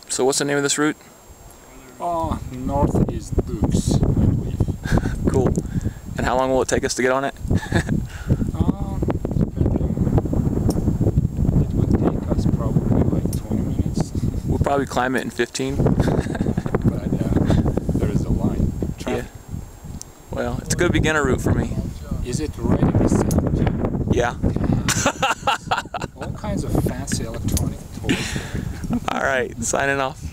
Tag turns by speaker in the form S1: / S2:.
S1: So what's the name of this route?
S2: Northeast Books, I believe.
S1: Cool. And how long will it take us to get on it?
S2: Depending. It would take us probably like 20 minutes.
S1: We'll probably climb it in 15.
S2: But there is a line. Traffic.
S1: Yeah. Well, it's a good beginner route for me.
S2: Is it right in the center?
S1: Yeah.
S2: All kinds of fancy electronic toys.
S1: All right, signing off.